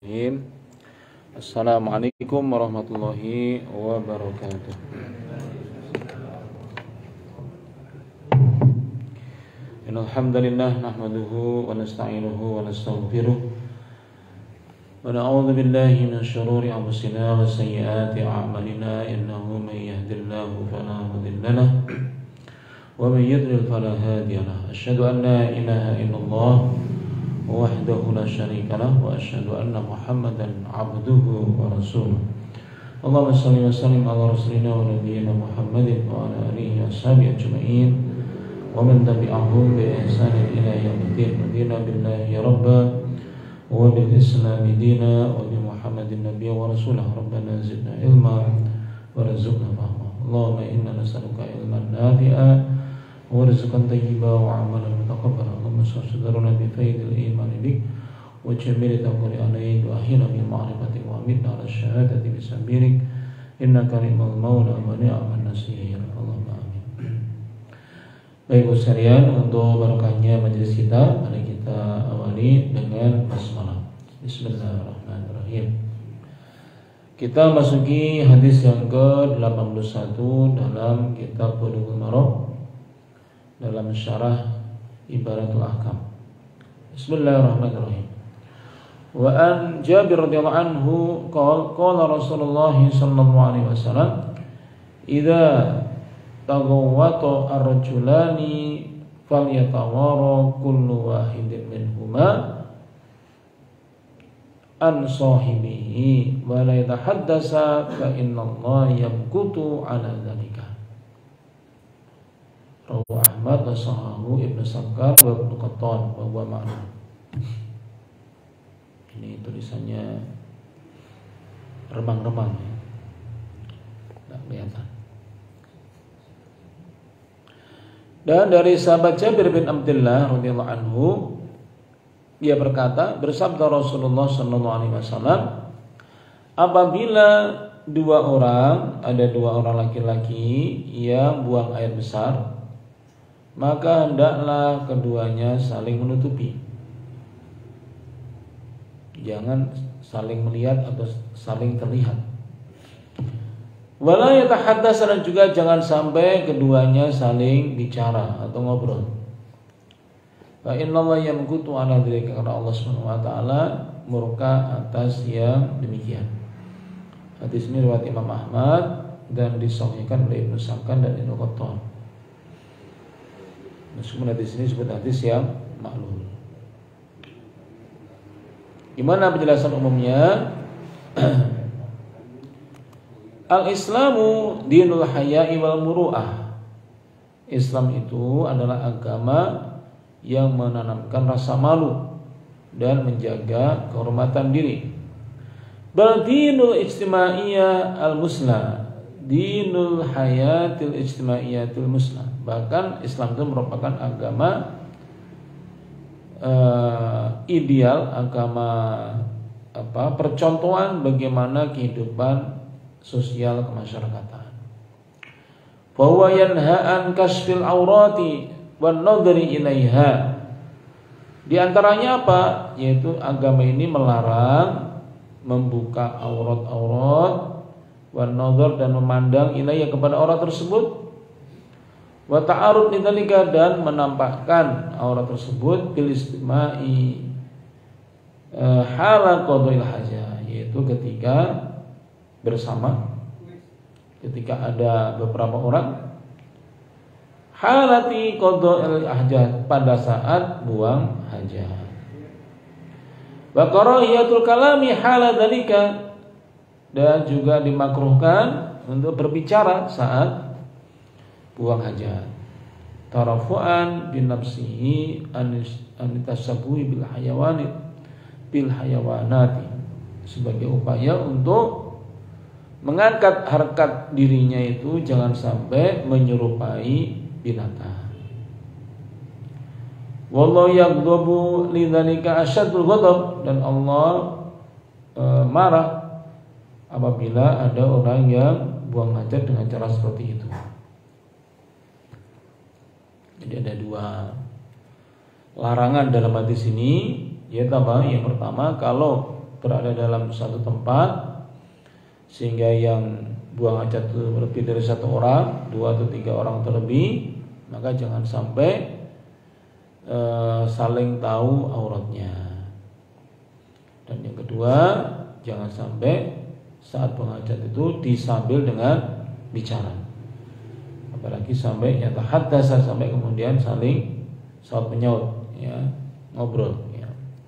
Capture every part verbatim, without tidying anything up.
Bismillahirrahmanirrahim. Assalamualaikum warahmatullahi wabarakatuh. Innal hamdalillah nahmaduhu wa nasta'inuhu wa nastaghfiruh wa na'udzu billahi min shururi anfusina wa sayyiati a'malina innahu may yahdihillahu fala mudilla lahu wa may yudlil fala hadiya lahu. Asyhadu an la ilaha illallah wahdahu la syarika lahu wa asyhadu anna Muhammadan abduhu wa rasuluh. Allahumma shalli wa sallim ala rasulina wa nabiyyina Muhammadin wa ala alihi wa sahbihi ajma'in wa man tabi'ahum bi ihsanin ila yaumiddin. Radina billahi rabban wa bil islam dina wa bi Muhammadin nabiyyan wa rasulah. Rabbana zidna ilma wa rizqna fahma. Allahumma inna nas'aluka ilman nafi'a wa rizqan tayyiban wa amalan mutaqabbala. Saudara bi faidil iman bik wa jamil taqul alayhi wa ahina bil ma'rifati wa amitna ala syahadati bi sabirik innaka limal maula wa ni'man nasir. Allahumma amin. Baik Ibu sekalian, untuk barokahnya majelis kita, mari kita awali dengan basmalah. Bismillahirrahmanirrahim. Kita masuki hadis yang ke delapan puluh satu dalam kitab Bulughul Maram dalam syarah Ibaratul Ahkam. Bismillahirrahmanirrahim. Wa an Jabir radhiyallahu anhu qala qala Rasulullah sallallahu alaihi wasallam idza taghawwata ar-rajulani falyatawara kullu wahidin minhuma an sahibihi wa la yatahaddasa fa innallaha yamkutu ala dzalika. Rawu Ahmad wa sahahu Ibnu Sakkar wa Ibnu Qattan wa huwa ma'lum. Ini tulisannya remang-remang ya. Tidak kelihatan. Dan dari sahabat Jabir bin Abdullah radhiyallahu anhu, dia berkata, bersabda Rasulullah sallallahu alaihi wasallam, apabila dua orang, ada dua orang laki-laki yang buang air besar, maka hendaklah keduanya saling menutupi. Jangan saling melihat atau saling terlihat. Wala yatahaddatsa, dan juga jangan sampai keduanya saling bicara atau ngobrol. Fa innallaha yamkutu ala dzalika, karena Allah Subhanahu wa taala murka atas yang demikian. Hadis ini riwayat Imam Ahmad dan disahihkan oleh Ibnu Sakkar dan Ibnu Qattan. Meskipun hadis ini disebut hadis yang maklum. Gimana penjelasan umumnya? Al-Islamu dinul haya'i wal muru'ah. Islam itu adalah agama yang menanamkan rasa malu dan menjaga kehormatan diri. Bal dinul ijtimaiyah al-muslah, dinul hayatil ijtimaiyatil muslah. Bahkan Islam itu merupakan agama uh, ideal, agama apa percontohan bagaimana kehidupan sosial kemasyarakatan. Fa huwa yanha an kasfil aurati wan nadri ilaiha. Di antaranya apa? Yaitu agama ini melarang membuka aurat-aurat, wan nadhar, dan memandang ilaiha kepada aurat tersebut, wa ta'arud lidzalika, dan menampakkan aurat tersebut bil istimai e, hala qadail hajah, yaitu ketika bersama, ketika ada beberapa orang, halati qadail hajah, pada saat buang hajat. Wa karahiyatul kalami hala dzalika, dan juga dimakruhkan untuk berbicara saat buang hajat. Tarafu'an bin nafsihi anitasabui bil hayawanit bil hayawanati, sebagai upaya untuk mengangkat harkat dirinya itu jangan sampai menyerupai binatang. Wallahu yaghdabu lidzalika asyadul ghadab, dan Allah e, marah apabila ada orang yang buang hajat dengan cara seperti itu. Jadi ada dua larangan dalam hadis ini, yaitu apa? Yang pertama, kalau berada dalam satu tempat sehingga yang buang hajat itu lebih dari satu orang, dua atau tiga orang terlebih, maka jangan sampai e, saling tahu auratnya. Dan yang kedua, jangan sampai saat buang hajat itu disambil dengan bicara, apalagi sampai yatahaddasa, sampai kemudian saling saut menyaut, ya, ngobrol, ya.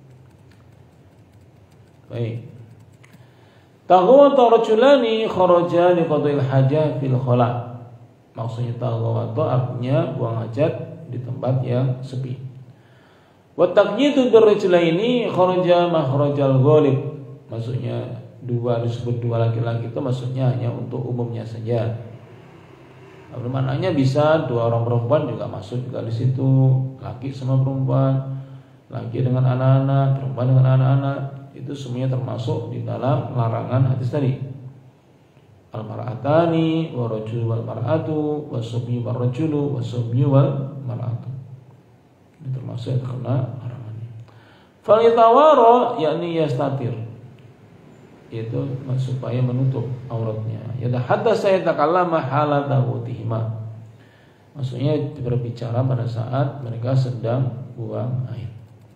Baik. Taghawata rajulani kharaja li qada'il hajah fil khala. Maksudnya taghawata artinya buang hajat di tempat yang sepi. Wa taqyidu birrajulaini kharaja makhrajal ghalib. Maksudnya dua disebut dua laki-laki itu maksudnya hanya untuk umumnya saja. Maknanya bisa dua orang perempuan juga masuk juga di situ, laki sama perempuan, laki dengan anak-anak, perempuan dengan anak-anak. Itu semuanya termasuk di dalam larangan hadis tadi. Al-mar'atani wa rajul wal mar'atu wa subyu wal rajulu wa subyu wal mar'atu. Ini termasuk yang terkena larangannya. Fal yatawara yakni yastatir. Itu supaya menutup auratnya. Yatahaddatsa yatakallama halata wutihima. Maksudnya berbicara pada saat mereka sedang buang air.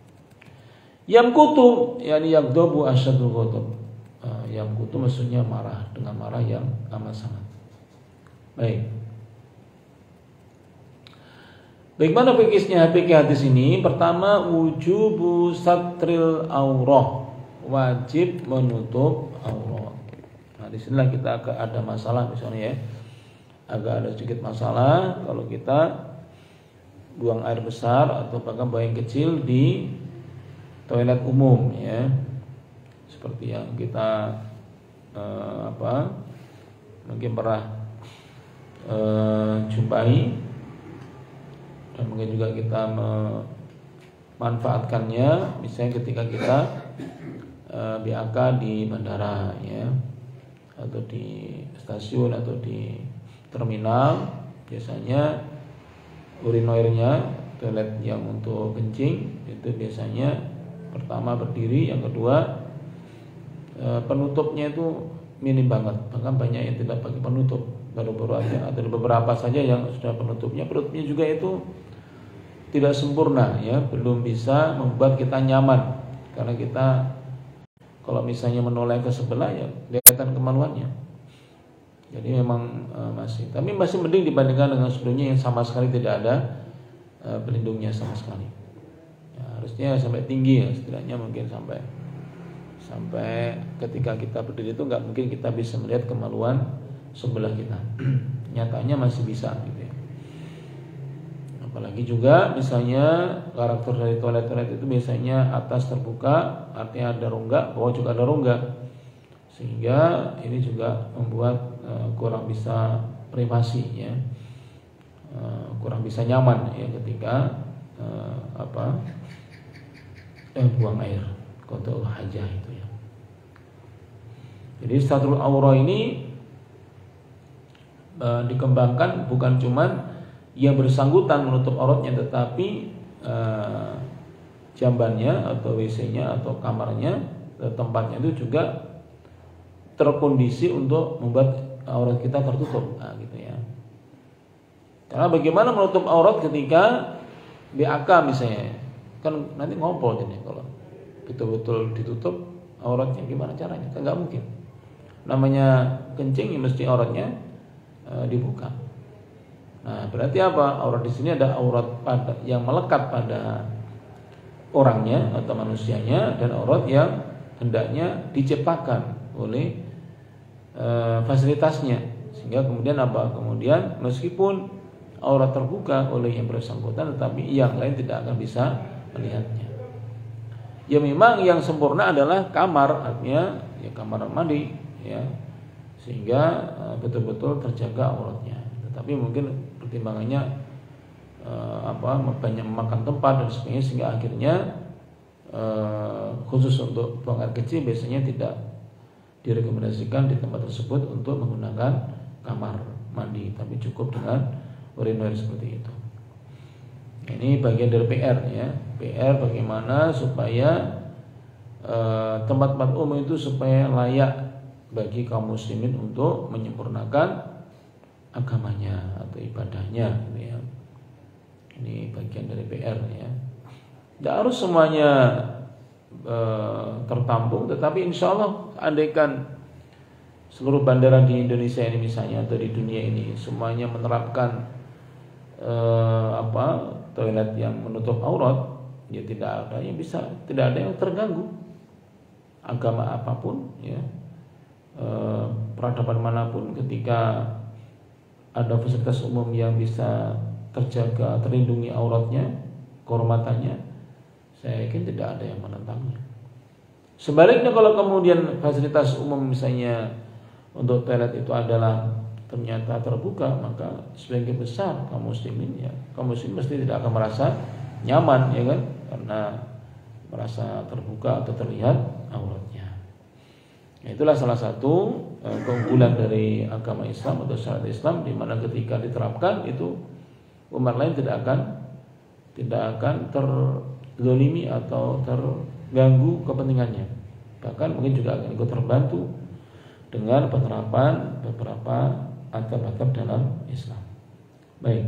Yamkutu yakni yaghdabu asyadul ghadab. Uh, yamkutu maksudnya marah, dengan marah yang amat sangat. Baik. Bagaimana fikihnya fikih hadis ini? Pertama, wujubu satril aurah, wajib menutup aurat. Nah, di sinilah kita agak ada masalah misalnya ya. Agak ada sedikit masalah kalau kita buang air besar atau bahkan buang yang kecil di toilet umum, ya, seperti yang kita eh, apa mungkin pernah eh, jumpai dan mungkin juga kita memanfaatkannya, misalnya ketika kita eh, B A K di bandara, ya, atau di stasiun atau di terminal, biasanya urinoirnya, toilet yang untuk kencing itu biasanya pertama berdiri, yang kedua e, penutupnya itu minim banget, bahkan banyak yang tidak pakai penutup, baru-baru aja ada beberapa saja yang sudah penutupnya. Penutupnya juga itu tidak sempurna, ya, belum bisa membuat kita nyaman, karena kita kalau misalnya menoleh ke sebelah ya kelihatan kemaluannya. Jadi memang e, masih, tapi masih mending dibandingkan dengan sebelumnya yang sama sekali tidak ada e, pelindungnya sama sekali. Harusnya sampai tinggi, ya, setidaknya mungkin sampai sampai ketika kita berdiri itu nggak mungkin kita bisa melihat kemaluan sebelah kita. Nyatanya masih bisa, gitu ya. Apalagi juga misalnya karakter dari toilet-toilet itu biasanya atas terbuka, artinya ada rongga, bawah juga ada rongga, sehingga ini juga membuat uh, kurang bisa privasi, ya, uh, kurang bisa nyaman, ya, ketika uh, apa Eh, buang air, qada'ul hajah itu, ya. Jadi satrul aurah ini e, dikembangkan bukan cuman yang bersangkutan menutup auratnya, tetapi e, jambannya atau W C-nya atau kamarnya, tempatnya itu juga terkondisi untuk membuat aurat kita tertutup, nah, gitu, ya. Karena bagaimana menutup aurat ketika B A K misalnya, kan nanti ngompol jadi kalau betul-betul ditutup auratnya, gimana caranya? Kan nggak mungkin. Namanya kencing ya mesti auratnya e, dibuka. Nah, berarti apa? Aurat di sini ada aurat pada yang melekat pada orangnya atau manusianya, dan aurat yang hendaknya diciptakan oleh e, fasilitasnya, sehingga kemudian apa? Kemudian meskipun aurat terbuka oleh yang bersangkutan, tetapi yang lain tidak akan bisa melihatnya. Ya, memang yang sempurna adalah kamar, artinya ya kamar mandi, ya, sehingga uh, betul-betul terjaga auratnya. Tetapi mungkin pertimbangannya uh, apa banyak memakan tempat dan sebagainya, sehingga akhirnya uh, khusus untuk buang air kecil biasanya tidak direkomendasikan di tempat tersebut untuk menggunakan kamar mandi, tapi cukup dengan urinoir seperti itu. Ini bagian dari P R, ya. P R bagaimana supaya eh, tempat-tempat umum itu supaya layak bagi kaum muslimin untuk menyempurnakan agamanya atau ibadahnya, gitu ya. Ini bagian dari P R ya. Tidak harus semuanya e, tertampung, tetapi insya Allah andaikan seluruh bandara di Indonesia ini misalnya atau di dunia ini semuanya menerapkan e, apa toilet yang menutup aurat, ya tidak ada yang bisa, tidak ada yang terganggu agama apapun ya, e, peradaban manapun, ketika ada fasilitas umum yang bisa terjaga, terlindungi auratnya, kehormatannya, saya yakin tidak ada yang menentangnya. Sebaliknya kalau kemudian fasilitas umum misalnya untuk toilet itu adalah ternyata terbuka, maka sebagian besar kaum muslimin ya, kaum muslimin pasti tidak akan merasa nyaman ya kan, karena merasa terbuka atau terlihat auratnya. Nah, itulah salah satu eh, keunggulan dari agama Islam atau syariat Islam, di mana ketika diterapkan itu umat lain tidak akan tidak akan terzalimi atau terganggu kepentingannya. Bahkan mungkin juga akan ikut terbantu dengan penerapan beberapa adab-adab dalam Islam. Baik.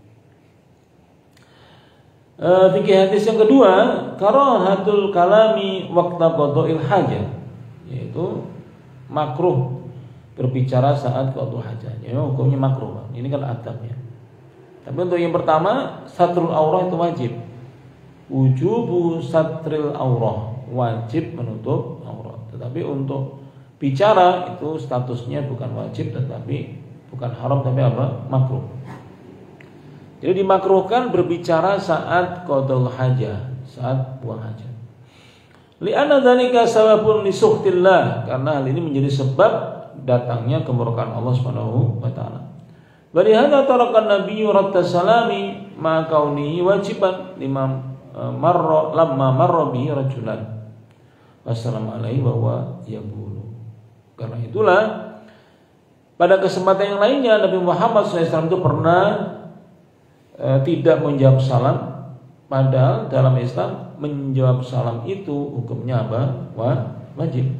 E, fikih hadis yang kedua, karahatul kalami waqta qada'il hajah, yaitu makruh berbicara saat qada' hajah. Ya, hukumnya makruh. Ini kan adabnya. Tapi untuk yang pertama, satrul aurah itu wajib. Wujubu satril aurah, wajib menutup aurat. Tetapi untuk bicara itu statusnya bukan wajib, tetapi bukan haram, tapi apa? Makruh. Jadi dimakruhkan berbicara saat qada'ul hajah, saat buang hajat. Li'anna dzalika sababun li sukhtillah, karena hal ini menjadi sebab datangnya kemurkaan Allah Subhanahu wa taala. Walihada tarakan Nabi ratta salami ma kaunihi wajiban lima marra lamma marra bihi rajulan wassalamu alaihi wa huwa yaqulu. Karena itulah pada kesempatan yang lainnya Nabi Muhammad shallallahu alaihi wasallam itu pernah e, tidak menjawab salam, padahal dalam Islam menjawab salam itu hukumnya apa? Wajib.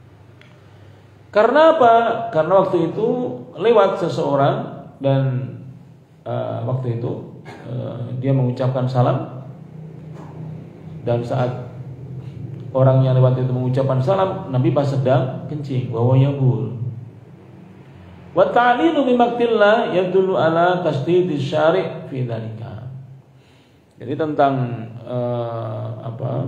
Karena apa? Karena waktu itu lewat seseorang dan uh, waktu itu uh, dia mengucapkan salam, dan saat orang yang lewat itu mengucapkan salam, Nabi pas sedang kencing, wa huwa yaqul. Wa ta'linu bi maktillah yadullu ala tasdidis syari' fi dzalika. Jadi tentang uh, apa?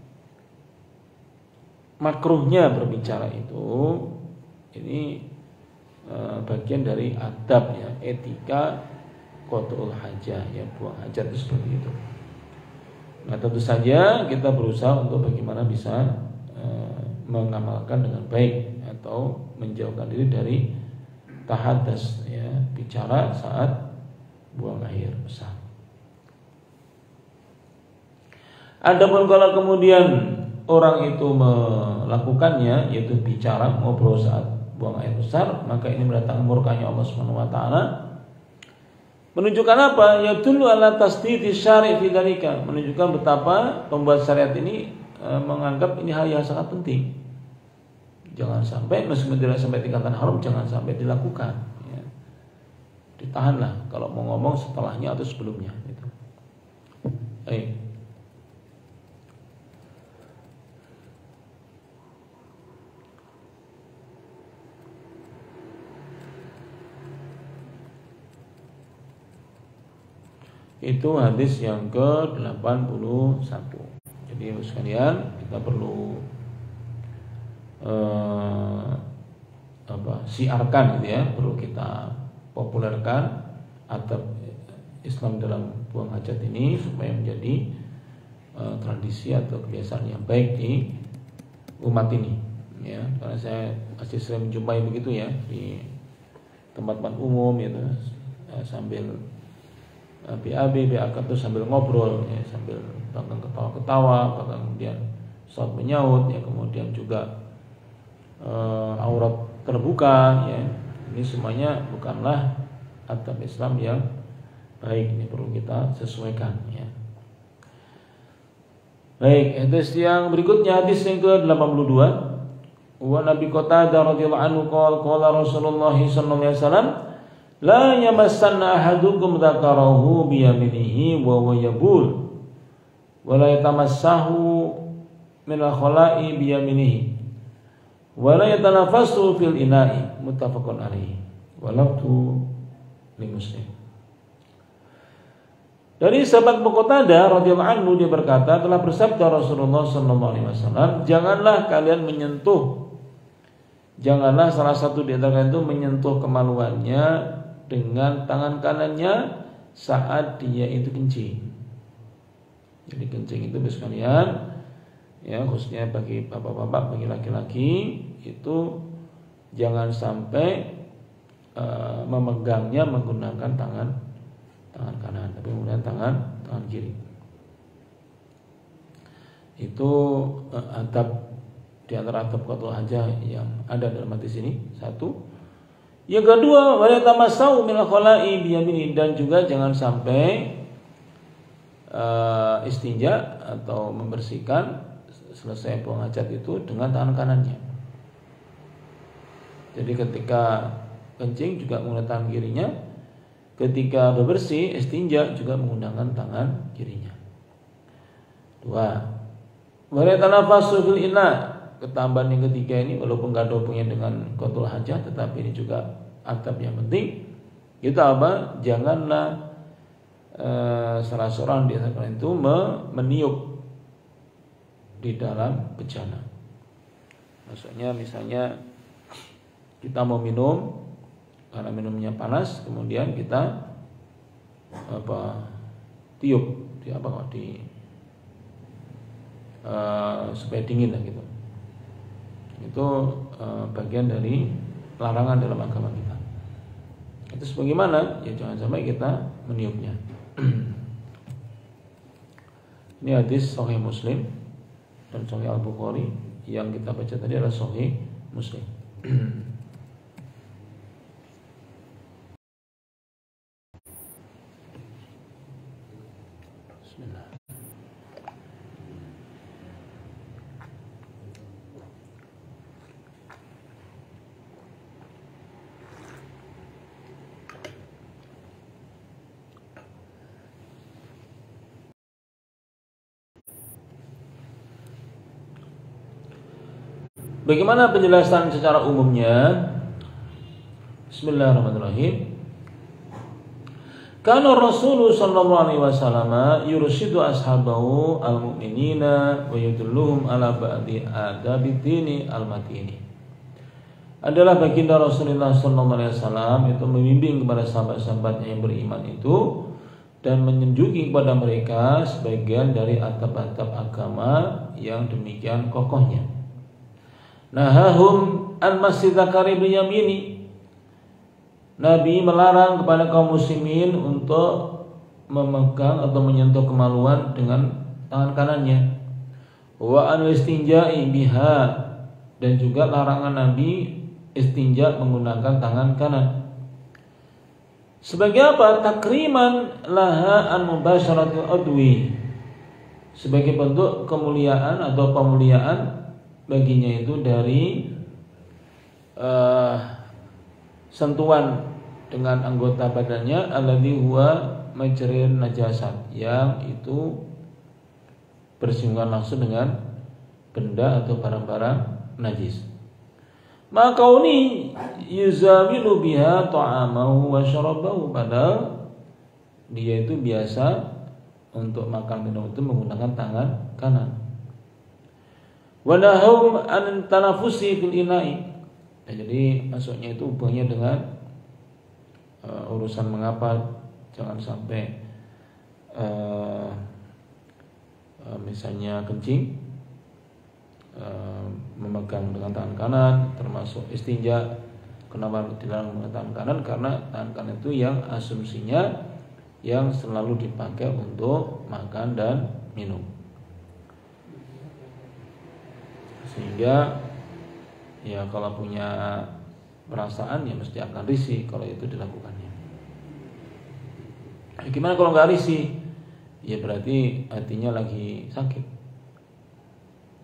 makruhnya berbicara itu, ini bagian dari adab ya, etika qada'ul hajah ya, buang hajat itu seperti itu. Nah, tentu saja kita berusaha untuk bagaimana bisa e, mengamalkan dengan baik atau menjauhkan diri dari tahaddus ya, bicara saat buang air besar. Adapun kalau kemudian orang itu melakukannya, yaitu bicara, ngobrol saat buang air besar, maka ini mendatangkan murkanya Allah Subhanahu wa taala. Menunjukkan apa? Ya dulu ala tasdidi syari' fi dzalika, menunjukkan betapa pembuat syariat ini e, menganggap ini hal yang sangat penting. Jangan sampai, meskipun tidak sampai tingkatan haram, jangan sampai dilakukan ya. Ditahanlah kalau mau ngomong setelahnya atau sebelumnya gitu. Baik. Itu hadis yang ke delapan puluh satu. Jadi sekalian kita perlu eh, apa, siarkan gitu ya, perlu kita populerkan adab Islam dalam buang hajat ini supaya menjadi eh, tradisi atau kebiasaan yang baik di umat ini ya. Karena saya masih sering menjumpai begitu ya di tempat-tempat umum gitu, eh, sambil B A B, B A K itu sambil ngobrol ya, sambil bahkan ketawa-ketawa, bahkan kemudian saut menyaut ya, kemudian juga e, aurat terbuka ya. Ini semuanya bukanlah adab Islam yang baik, ini perlu kita sesuaikan ya. Baik, hadis yang berikutnya hadis yang ke delapan puluh dua. Wa Nabi Qatadah radhiyallahu anhu qala qala Rasulullah sallallahu alaihi wasallam la yamassanna ahadukum dzakarahu bi yaminihi wa huwa yabul wa la yatamassahu min al-khala'i bi yaminihi wa la yatanaffasu fil ina'i muttafaqun alaihi wa lafzu li Muslim. Dari sahabat Qatadah radhiyallahu anhu dia berkata, telah bersabda Rasulullah sallallahu alaihi wasallam, janganlah kalian menyentuh, janganlah salah satu di antara kalian itu menyentuh kemaluannya dengan tangan kanannya saat dia itu kencing. Jadi kencing itu bagi sekalian, ya khususnya bagi bapak-bapak, bagi laki-laki itu jangan sampai uh, memegangnya menggunakan tangan tangan kanan, tapi menggunakan tangan tangan kiri. Itu uh, adab di antara adab qatul hajah yang ada dalam hadis ini. Satu. Yang kedua, wala tamassau min al-khala'i bi yamini, dan juga jangan sampai uh, istinja atau membersihkan selesai buang hajat itu dengan tangan kanannya. Jadi ketika kencing juga menggunakan tangan kirinya, ketika bebersih istinja juga menggunakan tangan kirinya. Dua, wala tanaffasu fil ina. Ketambahan yang ketiga ini walaupun gak ada hubungannya dengan qatul hajah, tetapi ini juga adab yang penting. Kita apa? Janganlah uh, salah seorang di antara kalian itu meniup di dalam bejana. Maksudnya misalnya kita mau minum, karena minumnya panas, kemudian kita apa tiup di apa kok di uh, supaya dingin lah gitu. Itu uh, bagian dari larangan dalam agama kita. Itu sebagaimana ya jangan sampai kita meniupnya. Ini hadis Sahih Muslim dan Sahih Al-Bukhari. Yang kita baca tadi adalah Sahih Muslim. Bismillah. Bagaimana penjelasan secara umumnya? Bismillahirrahmanirrahim. Kana Rasulullah sallallahu alaihi wasallam yursidu ashabahu al-mu'minina wa yudulluhum ala ba'di adabid dini al-matini. Adalah baginda Rasulullah sallallahu alaihi wasallam itu membimbing kepada sahabat-sahabatnya yang beriman itu dan menunjuki kepada mereka sebagian dari adab-adab agama yang demikian kokohnya. Nahahum an masyidzakari bil yamini. Nabi melarang kepada kaum muslimin untuk memegang atau menyentuh kemaluan dengan tangan kanannya. Wa an istinja'i biha, dan juga larangan Nabi istinja menggunakan tangan kanan. Sebagai apa? Takriman laha an mubasyaratil adwi. Sebagai bentuk kemuliaan atau pemuliaan baginya itu dari uh, sentuhan dengan anggota badannya alladzi huwa majrin najasat, yang itu bersinggungan langsung dengan benda atau barang-barang najis. Maka ini yuzamilu biha ta'amahu wa syarabahu, padahal dia itu biasa untuk makan minum itu menggunakan tangan kanan. Wa nahum an tanafusi fil ina'i. Nah, jadi maksudnya itu hubungannya dengan uh, urusan mengapa jangan sampai uh, uh, misalnya kencing uh, memegang dengan tangan kanan, termasuk istinja. Kenapa dilarang menggunakan tangan kanan? Karena tangan kanan itu yang asumsinya yang selalu dipakai untuk makan dan minum. Sehingga ya kalau punya perasaan ya mesti akan risih kalau itu dilakukannya. Gimana kalau nggak risih? Ya berarti hatinya lagi sakit.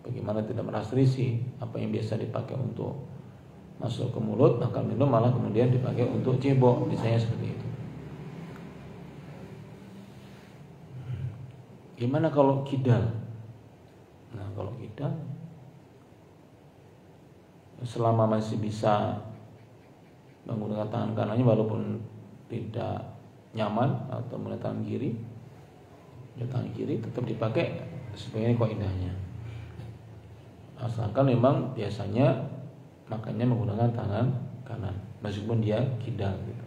bagaimana tidak merasa risih. Apa yang biasa dipakai untuk masuk ke mulut, maka minum malah kemudian dipakai untuk cebok, misalnya seperti itu. Gimana kalau kidal? Nah, kalau kidal, selama masih bisa menggunakan tangan kanannya walaupun tidak nyaman atau menggunakan tangan kiri, ya tangan kiri tetap dipakai sebagai kaidahnya. Asalkan memang biasanya makannya menggunakan tangan kanan, meskipun dia kidal gitu.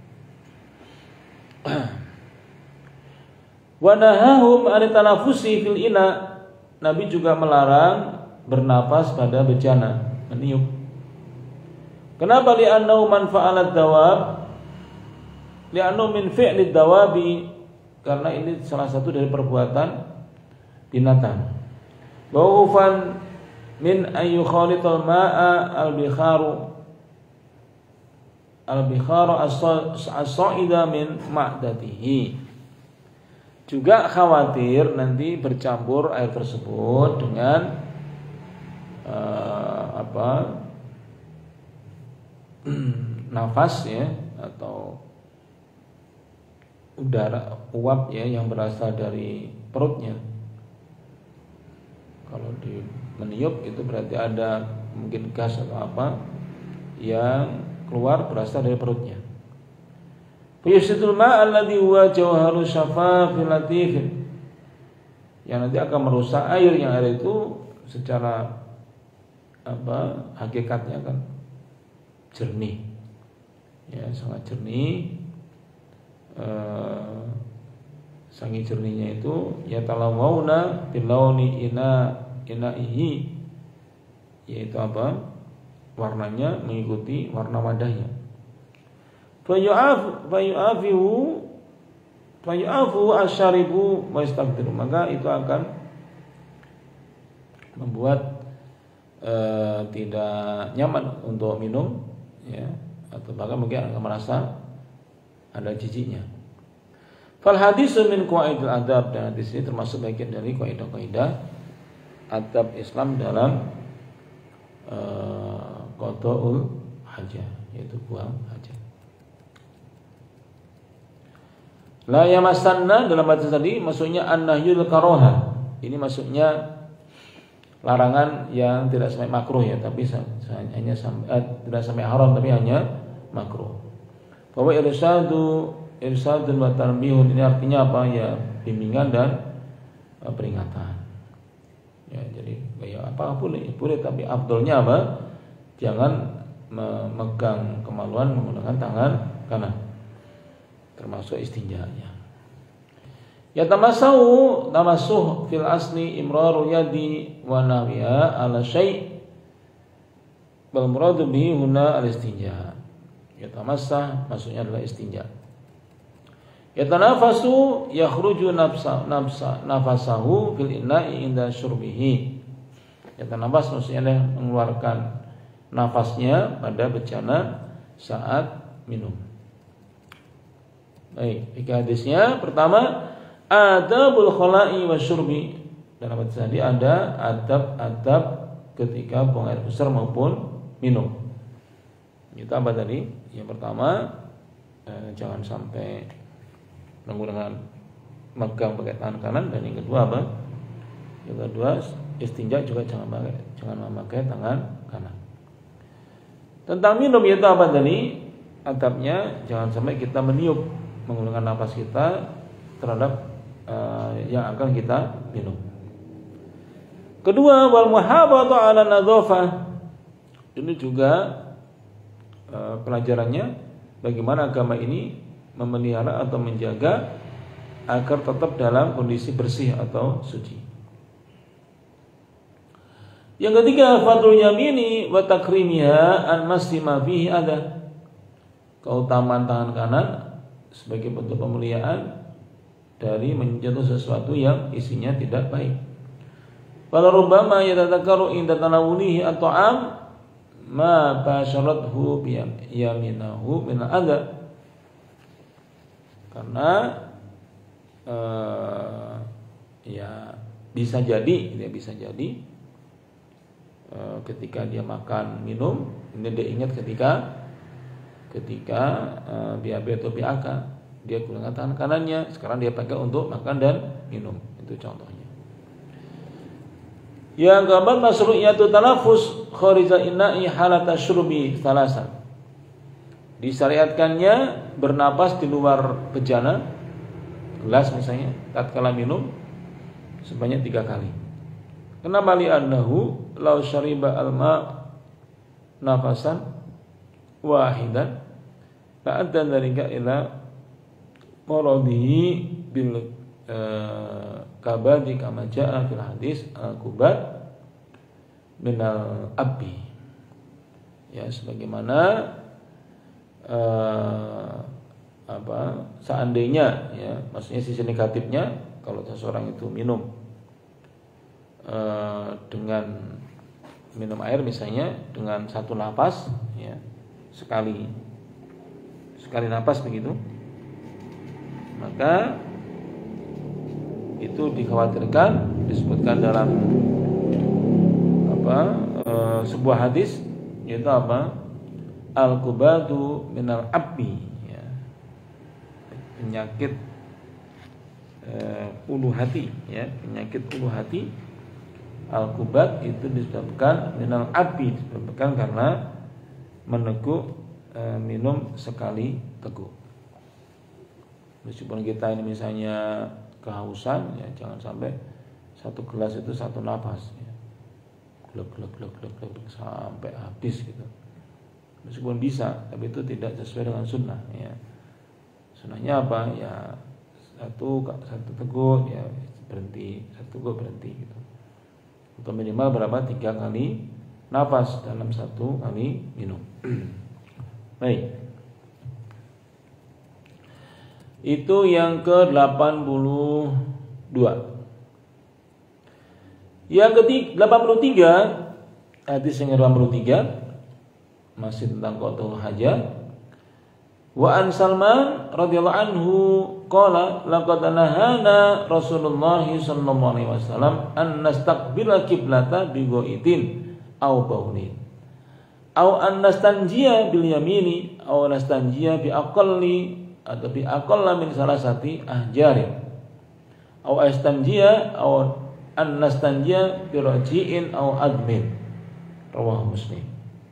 Wa nahahum an tanafusi fil ina. Nabi juga melarang bernapas pada bejana, meniup. Kenapa? Li'annahu man fa'alat dawab, li'annahu min fi'lid dawabi, karena ini salah satu dari perbuatan binatang. Bawufan min ayu khalital ma'a al-bikharu al-bikharu as-sa'ida min ma'datihi. Juga khawatir nanti bercampur air tersebut dengan uh, apa nafas ya, atau udara uap ya yang berasal dari perutnya. Kalau di meniup itu berarti ada mungkin gas atau apa yang keluar berasal dari perutnya. Fayusidul ma' alladhi huwa jawharu syafafil latifin, yang nanti akan merusak air, yang air itu secara apa hakikatnya kan jernih ya, sangat jernih. Eh, sangi jernihnya itu ya talawuna bilauni ina inaihi, yaitu apa, warnanya mengikuti warna wadahnya. Fayu'af fayu'afihu fayu'afu asyaribu wa yastaqdiru, maka itu akan membuat uh, tidak nyaman untuk minum ya, atau bahkan mungkin akan merasa ada jijiknya. Fal hadisu min qawaidil adab, dan hadis ini termasuk bagian dari kaidah-kaidah adab Islam dalam uh, qada'ul hajah, yaitu buang hajat. La yamassanna dalam hadis tadi maksudnya an-nahyul karaha. Ini maksudnya larangan yang tidak sampai makruh ya, tapi hanya sampai eh, tidak sampai haram, tapi hanya makruh. Bahwa irsadu irsadun wa tanbihun, ini artinya apa ya, bimbingan dan uh, peringatan. Ya, jadi ya apa boleh, boleh, tapi afdolnya apa? Jangan memegang kemaluan menggunakan tangan kanan, termasuk istinjanya. Ya tamasau tamasuh fil asli imraru yadi wa nahwiha ala syai' wal muradu bihi huna al istinja. Ya tamassah maksudnya adalah istinja. Ya tanafasu yakhruju nafsa nafsa nafasahu fil ina'i inda syurbihi. Ya tanafas maksudnya adalah mengeluarkan nafasnya pada bejana saat minum. Baik, tiga hadisnya. Pertama, adabul khala'i wasyurbi. Dalam hadis tadi ada adab-adab ketika buang air besar maupun minum. Itu apa tadi? Yang pertama, eh, jangan sampai menggunakan megang pakai tangan kanan, dan yang kedua apa? Yang kedua, istinja juga jangan pakai jangan memakai tangan kanan. Tentang minum itu apa tadi? Adabnya jangan sampai kita meniup menggunakan nafas kita terhadap uh, yang akan kita minum. Kedua, wal muhafadzatu 'ala nadhafah. Ini juga uh, pelajarannya bagaimana agama ini memelihara atau menjaga agar tetap dalam kondisi bersih atau suci. Yang ketiga, fadlul yamini wa takrimiha an masima fihi ada. Keutamaan tangan kanan sebagai bentuk pemuliaan dari menyentuh sesuatu yang isinya tidak baik. Wala rubbama yatadakkaru inda tanawulihi at-ta'am ma basharathu bi yaminahu min al-adha. Karena uh, ya bisa jadi, ya bisa jadi e, ketika dia makan minum, ini dia ingat ketika ketika e, B A B atau B A K, dia gunakan tangan kanannya, sekarang dia pakai untuk makan dan minum. Itu contohnya. Yang keempat, masru'iyatu talafus kharijal ina'i halata syurbi thalasan. Disyariatkannya bernapas di luar bejana, gelas misalnya, tatkala minum sebanyak tiga kali. Kenapa? Li'annahu law syariba alma nafasan wahidan la'addan dzalika ila maradihi bil kabadi kama jaa fil hadis al-kubad minal abbi. Ya, sebagaimana Uh, apa seandainya, ya, maksudnya sisi negatifnya kalau seseorang itu minum uh, dengan minum air misalnya dengan satu napas, ya, sekali sekali napas begitu, maka itu dikhawatirkan, disebutkan dalam apa uh, sebuah hadis, yaitu apa, al-kubadu minal abbi, ya, penyakit uh, ulu hati, ya, penyakit ulu hati. Al-kubad itu disebabkan minal abbi, disebabkan karena meneguk uh, minum sekali teguk. Meskipun kita ini misalnya kehausan, ya, jangan sampai satu gelas itu satu napas, ya, gluk gluk gluk gluk gluk sampai habis gitu. Meskipun bisa, tapi itu tidak sesuai dengan sunnah, ya. Sunnahnya apa? Ya satu satu teguk, ya berhenti, satu teguk berhenti gitu. Atau minimal berapa? Tiga kali nafas dalam satu kali minum. Baik. Itu yang ke delapan puluh dua. Yang ketiga delapan puluh tiga, hadis yang ke delapan puluh tiga masih tentang qadul hajat. Wa an Salman radhiyallahu anhu qala laqad nahana Rasulullah sallallahu alaihi wasallam an nastaqbila qiblata bi ghaitin aw baulin aw an nastanjiya bil yamini aw nastanjiya bi aqalli atau bi aqalla min salasati ahjarin aw astanjiya aw an nastanjiya bi raji'in aw admin. Rawahu Muslim.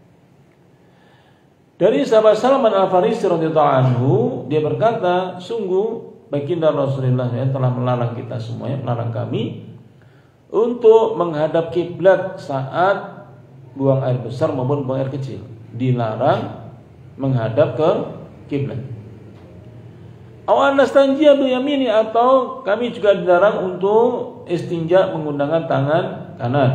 Dari sahabat Salman Al-Farisi radhiyallahu anhu, dia berkata, sungguh baginda Rasulullah ya, telah melarang kita semuanya, melarang kami untuk menghadap kiblat saat buang air besar maupun buang air kecil. Dilarang menghadap ke kiblat. Awan nastanjiya bil yamini, atau kami juga dilarang untuk istinja menggunakan tangan kanan.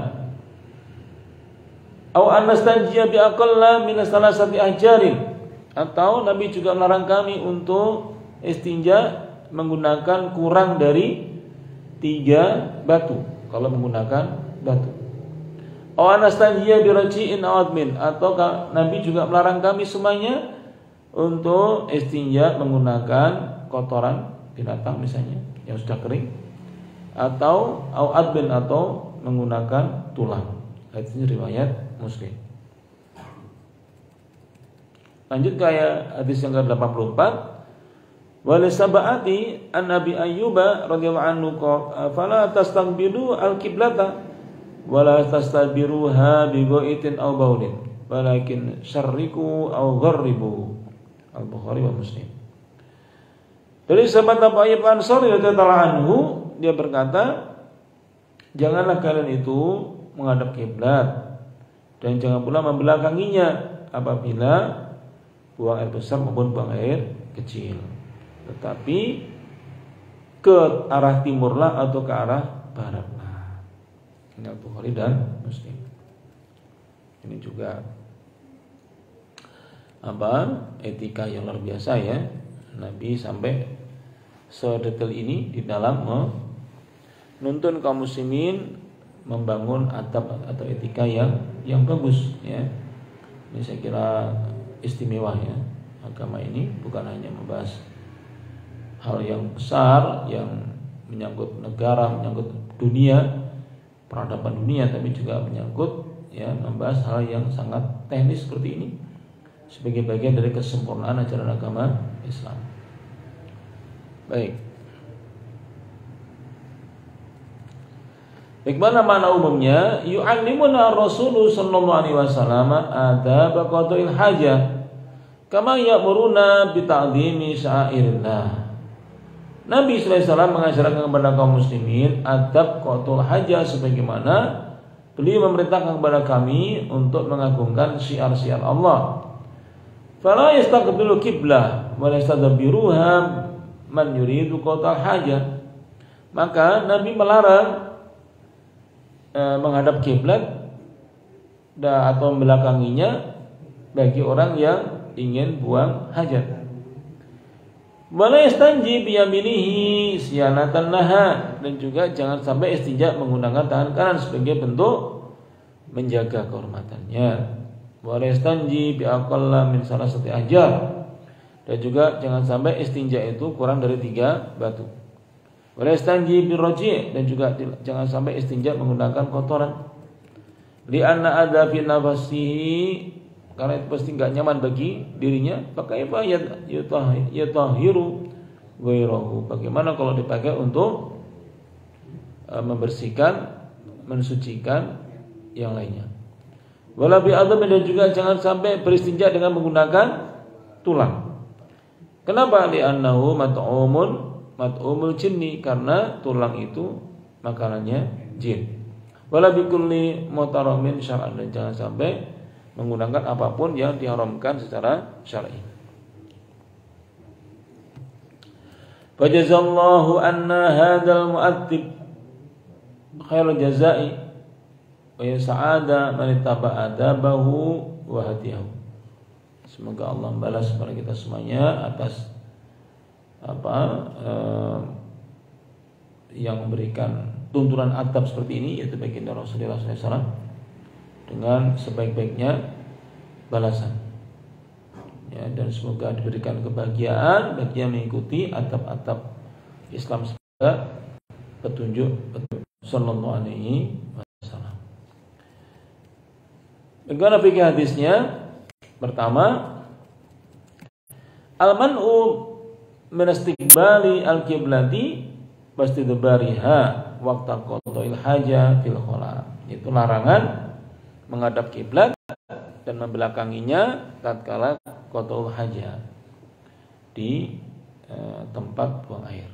Aw anastanjiya bi aqalla min salasati ahjarin, atau Nabi juga melarang kami untuk istinja menggunakan kurang dari tiga batu kalau menggunakan batu. Aw anastanjiya bi raji'in aw admin, atau Nabi juga melarang kami semuanya untuk istinja menggunakan kotoran binatang misalnya yang sudah kering, atau aw admin, atau menggunakan tulang. Hadisnya riwayat Muslim. Lanjut ke hadis yang ke delapan puluh empat. Wa li sab'ati an Nabi Ayyub radhiyallahu anhu qala fala tastaqbilu al-qiblata wa la tastabiruha bi ghaitin aw baulin walakin syarriku aw gharribu. Al-Bukhari wa Muslim. Dari sahabat Abu Ayyub Ansari radhiyallahu anhu, dia berkata, janganlah kalian itu menghadap kiblat dan jangan pula membelakanginya apabila buang air besar maupun buang air kecil, tetapi ke arah timurlah atau ke arah baratlah. Ini Al-Bukhari dan Muslim. Ini juga apa etika yang luar biasa, ya. Nabi sampai sedetail ini di dalam menuntun kaum muslimin membangun adab atau etika yang yang bagus, ya. Ini saya kira istimewa, ya. Agama ini bukan hanya membahas hal yang besar yang menyangkut negara, menyangkut dunia, peradaban dunia, tapi juga menyangkut ya membahas hal yang sangat teknis seperti ini sebagai bagian dari kesempurnaan ajaran agama Islam. Baik. Bagaimana makna umumnya? Yu'allimuna Rasulullah sallallahu alaihi wasallam adab qada'il hajah kama ya'muruna bi ta'dhimi sya'airillah. Nabi sallallahu alaihi wasallam mengajarkan kepada kaum muslimin adab qada'il hajah sebagaimana beliau memerintahkan kepada kami untuk mengagungkan syiar-syiar Allah. Fala yastaqbilu qiblah wa la yastadbiruha man yuridu qada'il hajah. Maka Nabi melarang menghadap kiblat atau membelakanginya bagi orang yang ingin buang hajat. Wala yastanji biyaminihi siyanatan laha, dan juga jangan sampai istinja menggunakan tangan kanan sebagai bentuk menjaga kehormatannya. Wala yastanji bi aqalla min salasati ahjar, dan juga jangan sampai istinja itu kurang dari tiga batu. Wala yastanji birraji', dan juga jangan sampai istinja menggunakan kotoran. Li anna adza fi nafsihi, karena itu pasti enggak nyaman bagi dirinya. Fakaifa yatahiru ghairahu, bagaimana kalau dipakai untuk uh, membersihkan, mensucikan yang lainnya. Wala bi adami, dan juga jangan sampai beristinja dengan menggunakan tulang. Kenapa? Li annahu mat'umun mat'umul jinni, karena tulang itu makanannya jin. Wala bikulli mutaramin syar'an, dan jangan sampai menggunakan apapun yang diharamkan secara syar'i. Fajazallahu anna hadzal mu'attib khairul jazai wa yas'ada man ittaba'a adabahu wa hadiyahu. Semoga Allah membalas kepada kita semuanya atas apa eh, yang memberikan tuntunan adab seperti ini, yaitu baginda Rasulullah shallallahu alaihi wasallam, dengan sebaik-baiknya balasan. Ya, dan semoga diberikan kebahagiaan bagi yang mengikuti adab-adab Islam sebagai petunjuk sallallahu alaihi wasallam. Bagaimana fikih hadisnya? Pertama, al-man'u min istiqbali al-qiblati wastidbariha waqta qada'il haja fil khala. Itu larangan menghadap kiblat dan membelakanginya tatkala qada'ul haja di eh, tempat buang air.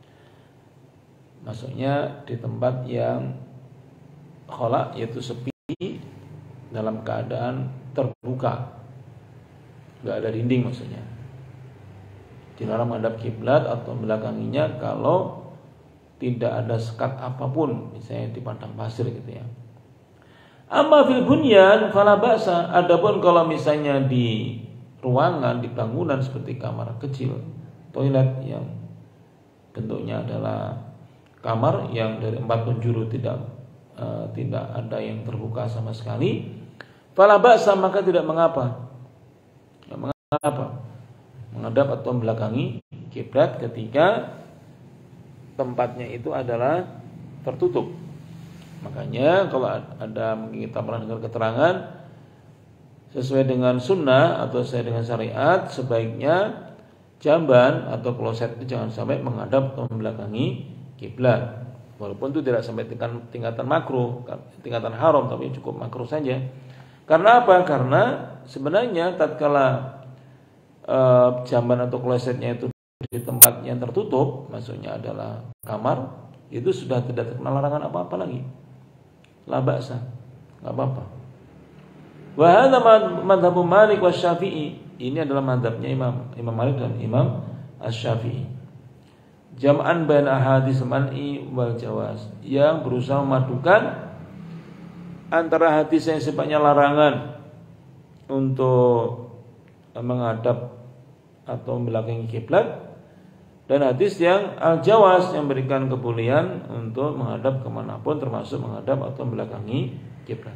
Maksudnya di tempat yang khala, yaitu sepi, dalam keadaan terbuka, enggak ada dinding maksudnya. Dilarang menghadap kiblat atau membelakanginya kalau tidak ada sekat apapun, misalnya di padang pasir gitu ya. Amma fil bunyan fala ba'sa, adapun kalau misalnya di ruangan, di bangunan seperti kamar kecil, toilet yang bentuknya adalah kamar yang dari empat penjuru tidak uh, tidak ada yang terbuka sama sekali, fala ba'sa, maka tidak mengapa. Ya, mengapa? Menghadap atau membelakangi kiblat ketika tempatnya itu adalah tertutup. Makanya kalau ada, kita pernah dengar keterangan sesuai dengan sunnah atau sesuai dengan syariat, sebaiknya jamban atau kloset itu jangan sampai menghadap atau membelakangi kiblat. Walaupun itu tidak sampai tingkatan, tingkatan makruh, tingkatan haram, tapi cukup makruh saja. Karena apa? Karena sebenarnya tatkala Uh, jamban atau klosetnya itu di tempat yang tertutup, maksudnya adalah kamar, itu sudah tidak terkena larangan apa-apa lagi. La ba'sa, enggak apa-apa. Wa hadza madhhabu Malik wa Syafi'i. Ini adalah madhabnya Imam Imam Malik dan Imam Asy-Syafi'i. Jam'an baina hadis man'i wal jawaz, yang berusaha memadukan antara hadis yang sifatnya larangan untuk menghadap atau membelakangi kiblat dan hadis yang al-jawaz yang berikan kebolehan untuk menghadap kemanapun, termasuk menghadap atau membelakangi kiblat.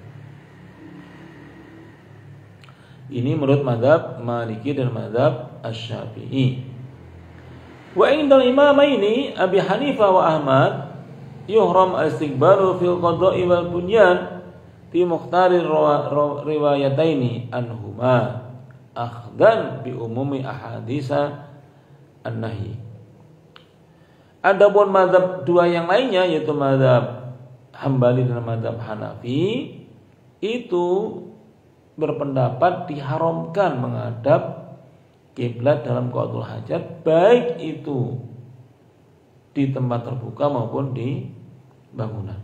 Ini menurut mazhab Maliki dan mazhab Asy-Syafi'i. Wa indal imamaini Abi Hanifah wa Ahmad yuhram al-istiqbalu fil qada'i wal bunyan fi mukhtarir riwayataini anhuma akhdan bi umumi ahaditsa an-nahi. Adapun mazhab dua yang lainnya yaitu mazhab Hambali dan mazhab Hanafi itu berpendapat diharamkan menghadap kiblat dalam qadul hajat, baik itu di tempat terbuka maupun di bangunan.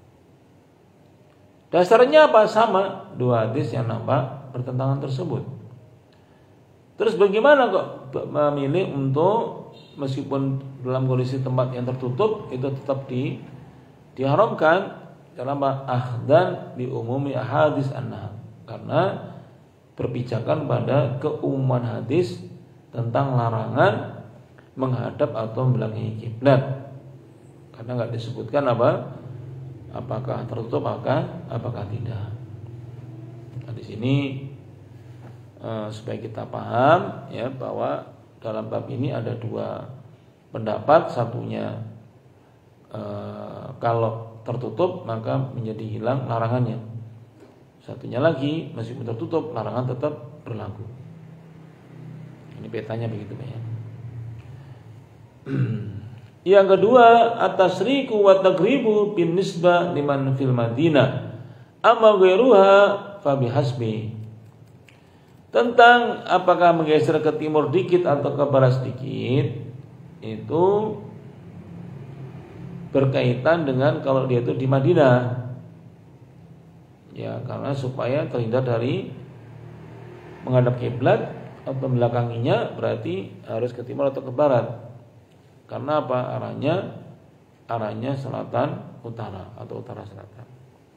Dasarnya apa? Sama dua hadis yang nampak bertentangan tersebut. Terus bagaimana kok memilih untuk meskipun dalam kondisi tempat yang tertutup itu tetap di diharamkan dalam ahdan bi umumi ahadits an-nahy, karena berpijakan pada keumuman hadis tentang larangan menghadap atau membelakangi kiblat, karena nggak disebutkan apa apakah tertutup apakah apakah tidak. Nah, di sini eh, supaya kita paham ya bahwa dalam bab ini ada dua pendapat, satunya eh, kalau tertutup maka menjadi hilang larangannya, satunya lagi meskipun tertutup larangan tetap berlaku. Ini petanya begitu ya. Yang kedua, at-tasriku wa tagribu bin nisbah liman fil Madinah amma ghairuha fa bihasbi. Tentang apakah menggeser ke timur dikit atau ke barat sedikit itu berkaitan dengan kalau dia itu di Madinah. Ya, karena supaya terhindar dari menghadap kiblat atau membelakanginya berarti harus ke timur atau ke barat. Karena apa? Arahnya arahnya selatan utara atau utara selatan.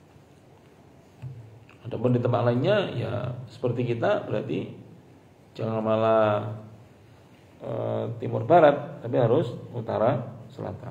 Adapun di tempat lainnya ya seperti kita berarti jangan malah e, timur barat, tapi harus utara selatan.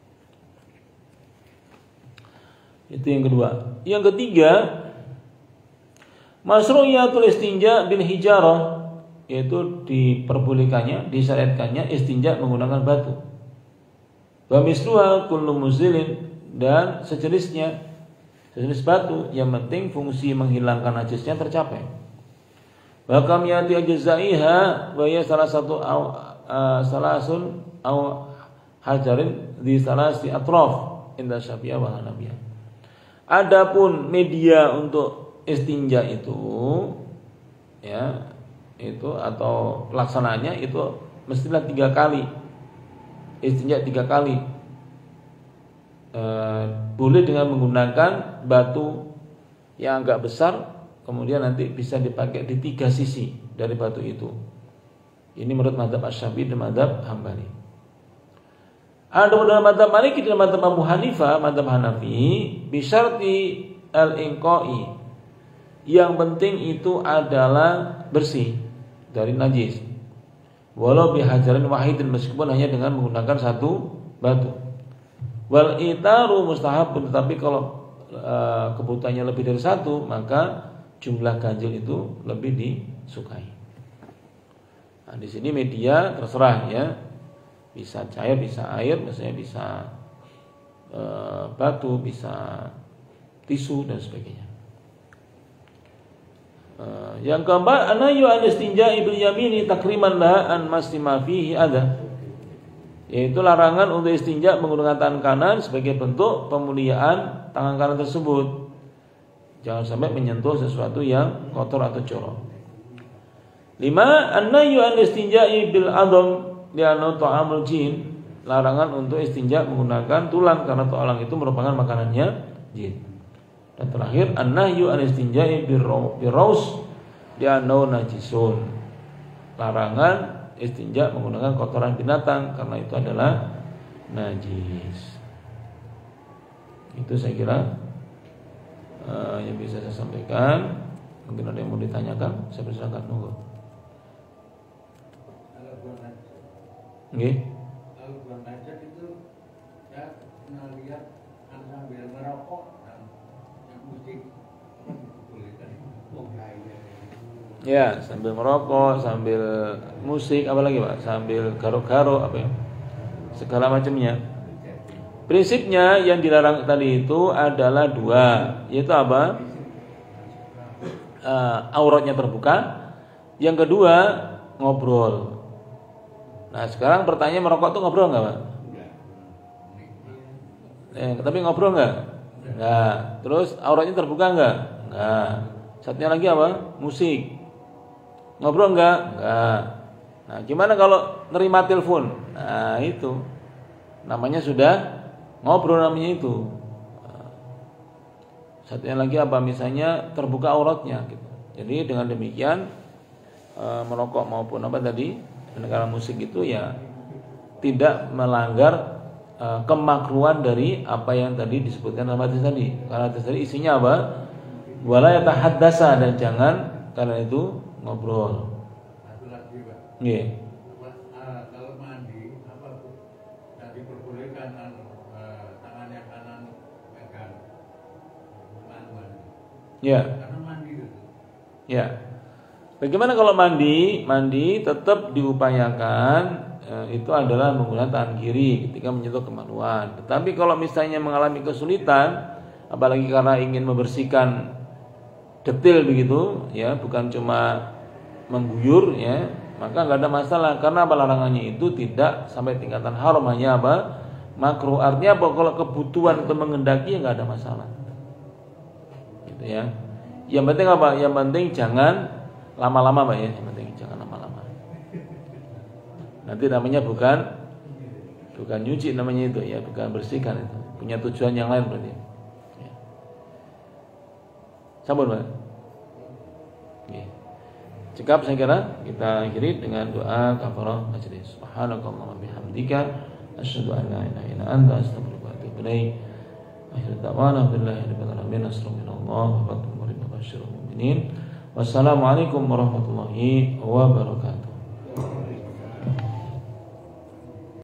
Itu yang kedua. Yang ketiga, masyru'iyatul istinja bil hijarah, yaitu diperbolehkannya, disyariatkannya istinja menggunakan batu. Wa misluha kullu muzilin, dan sejenisnya, sejenis batu yang penting fungsi menghilangkan najisnya tercapai. Wa kam yati ajzaiha wa ya salah satu aw uh, salasun aw hajarin di salasi atraf inda Syafi'iyah wa Hanafiyah. Adapun media untuk istinja itu ya itu atau pelaksanaannya itu mestilah tiga kali istinja tiga kali e, boleh dengan menggunakan batu yang agak besar, kemudian nanti bisa dipakai di tiga sisi dari batu itu. Ini menurut mazhab Asy-Syafi'i dan mazhab Hambali. Ada dalam mazhab Maliki dan mazhab Abu Hanifah, mazhab Hanafi bisyarti al-inqai, yang penting itu adalah bersih dari najis. Walau bihajarin wahidin, meskipun hanya dengan menggunakan satu batu. Wal itaru mustahabun, tetapi kalau e, kebutuhannya lebih dari satu, maka jumlah ganjil itu lebih disukai. Nah, di sini media terserah ya, bisa cair, bisa air, misalnya bisa e, batu, bisa tisu dan sebagainya. Uh, yang keempat, anayu an istinja'i bil yamini takriman laha an masima fihi ada, yaitu larangan untuk istinja menggunakan tangan kanan sebagai bentuk pemuliaan tangan kanan tersebut. Jangan sampai menyentuh sesuatu yang kotor atau jorok. Lima, anayu an istinja'i bil adham li'annahu ta'amul jin, larangan untuk istinja menggunakan tulang karena tulang itu merupakan makanannya jin. Dan terakhir, an-nahyu an istinja'i birraus li'annahu najisun, larangan istinja menggunakan kotoran binatang karena itu adalah najis. Itu saya kira uh, yang bisa saya sampaikan. Mungkin ada yang mau ditanyakan, saya persilakan. Monggo. Nggih. Kalau buang najis itu saya pernah lihat sambil merokok. Ya, sambil merokok, sambil musik, apa lagi Pak? Sambil garuk-garuk, apa ya? Segala macamnya. Prinsipnya yang dilarang tadi itu adalah dua, yaitu apa? uh, auratnya terbuka. Yang kedua, ngobrol. Nah, sekarang pertanyaan, merokok tuh ngobrol nggak, Pak? Eh, tapi ngobrol nggak? Nggak. Terus auratnya terbuka nggak? Nggak. Satunya lagi apa? Musik. Ngobrol nggak? Nggak. Nah, gimana kalau nerima telepon? Nah, itu namanya sudah ngobrol, namanya itu. Satunya lagi apa? Misalnya terbuka auratnya gitu. Jadi dengan demikian e, merokok maupun apa tadi negara musik itu ya tidak melanggar e, kemakruhan dari apa yang tadi disebutkan dalam hadis tadi. Karena hadis tadi isinya apa? Wala yatahaddasa, dan jangan karena itu ngobrol. Satu lagi, Pak. Nggih. Apa, kalau mandi apa tidak diperbolehkan tangan yang kanan pegang manual. Ya. Karena mandi itu. Ya. Bagaimana kalau mandi? Mandi tetap diupayakan eh, itu adalah menggunakan tangan kiri ketika menyentuh kemaluan. Tetapi kalau misalnya mengalami kesulitan, apalagi karena ingin membersihkan detail begitu, ya, bukan cuma mengguyur, ya, maka nggak ada masalah. Karena apa? Larangannya itu tidak sampai tingkatan haram, hanya apa? Makruh. Artinya apa? Kalau kebutuhan untuk mengendaki, ya nggak ada masalah. Gitu ya. Yang penting apa? Yang penting jangan lama-lama, Pak, ya. Yang penting jangan lama-lama. Nanti namanya bukan bukan nyuci namanya itu, ya, bukan bersihkan itu. Punya tujuan yang lain berarti. Ya. Sabar, Pak. Ya. Cukup saya kira, kita akhiri dengan doa kafarah majlis. Subhanakallahumma bihamdika asyhadu an la ilaha illa anta astaghfiruka wa atubu ilaik. Akhir da'wana billahi rabbil alamin. Assalamualaikum warahmatullahi wabarakatuh. Wassalamualaikum warahmatullahi wabarakatuh.